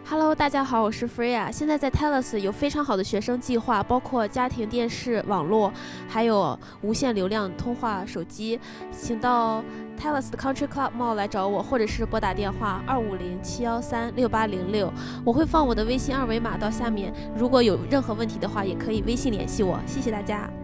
Hello，大家好，我是 Freya。现在在 Telus 有非常好的学生计划，包括家庭电视、网络，还有无线流量通话手机。请到 Telus 的 Country Club Mall 来找我，或者是拨打电话250-713-6806。我会放我的微信二维码到下面，如果有任何问题的话，也可以微信联系我。谢谢大家。